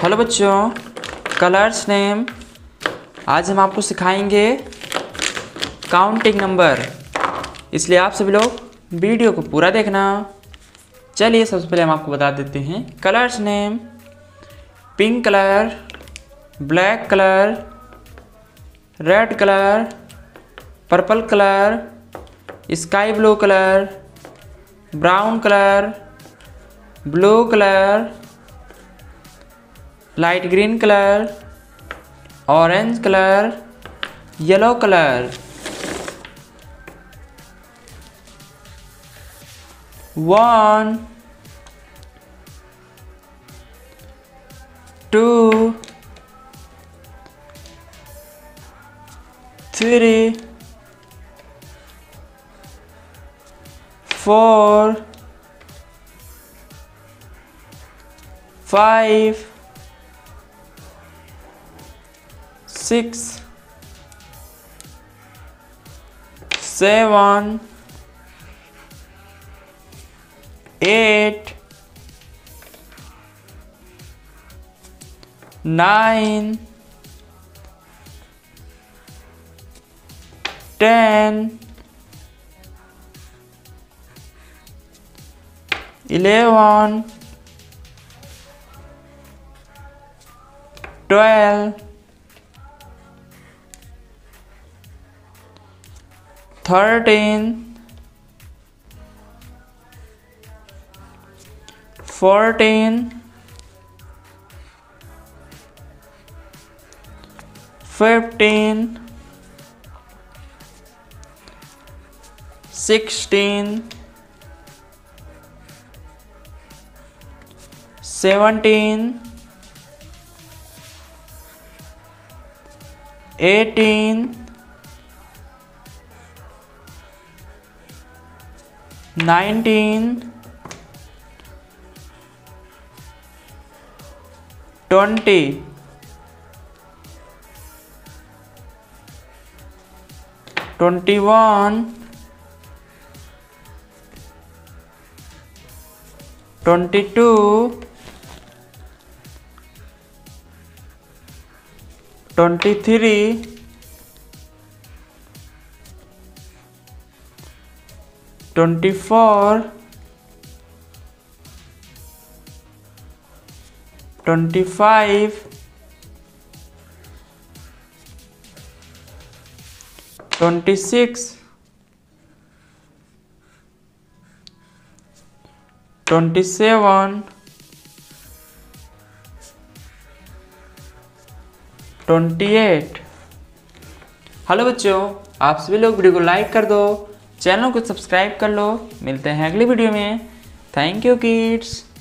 Hello बच्चों, colours name. आज हम आपको सिखाएंगे काउंटिंग नंबर, इसलिए आप सभी लोग वीडियो को पूरा देखना। चलिए सबसे पहले हम आपको बता देते हैं colours name. Pink colour, black colour, red colour, purple colour, sky blue colour, brown colour, blue colour, light green colour, orange colour, yellow colour. 1 2 3 4 5 6 7 8 9 10 11 12 13 14 15 16 17 18 19 20 21 22 23 24 25 26 27 28। Hello बच्चों, आप सभी लोग वीडियो को लाइक कर दो, चैनल को सब्सक्राइब कर लो। मिलते हैं अगली वीडियो में। Thank you kids.